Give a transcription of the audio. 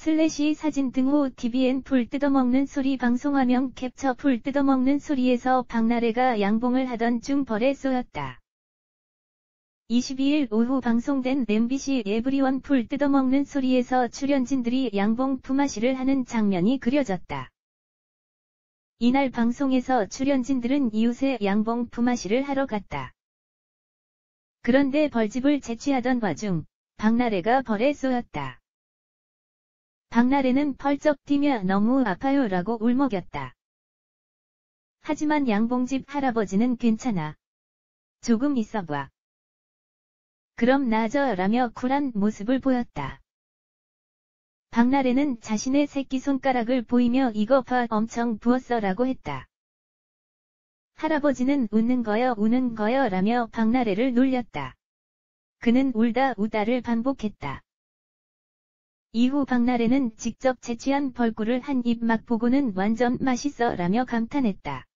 사진 등호 TVN 풀 뜯어먹는 소리 방송화면 캡처 풀 뜯어먹는 소리에서 박나래가 양봉을 하던 중 벌에 쏘였다. 22일 오후 방송된 MBC 에브리원 풀 뜯어먹는 소리에서 출연진들이 양봉 품앗이를 하는 장면이 그려졌다. 이날 방송에서 출연진들은 이웃의 양봉 품앗이를 하러 갔다. 그런데 벌집을 채취하던 와중 박나래가 벌에 쏘였다. 박나래는 펄쩍 뛰며 너무 아파요 라고 울먹였다. 하지만 양봉집 할아버지는 괜찮아. 조금 있어봐. 그럼 나아져 라며 쿨한 모습을 보였다. 박나래는 자신의 새끼손가락을 보이며 이거 봐 엄청 부었어 라고 했다. 할아버지는 웃는 거요 우는 거요 라며 박나래를 놀렸다. 그는 울다 우다를 반복했다. 이후 박나래는 직접 채취한 벌꿀을 한 입 맛보고는 완전 맛있어 라며 감탄했다.